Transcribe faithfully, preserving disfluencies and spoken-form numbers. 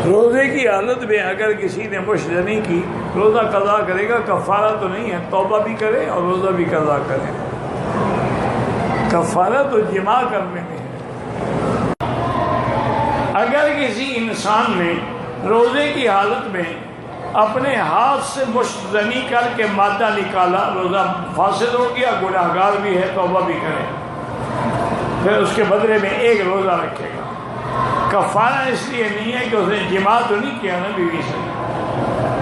रोज़े की हालत में अगर किसी ने मुश्तनी की, रोज़ा कज़ा करेगा, कफ़ारा तो नहीं है, तौबा भी करे और रोज़ा भी कज़ा करे। कफ़ारा तो जिमा करने में है। अगर किसी इंसान ने रोज़े की हालत में अपने हाथ से मुश्तनी करके मादा निकाला, रोज़ा फासिद हो गया, गुनाहगार भी है, तौबा भी करे, फिर उसके बदले में एक रोज़ा रखेगा। कफ़ारा इसलिए नहीं है कि उसने जिमा तो नहीं किया ना बीवी से,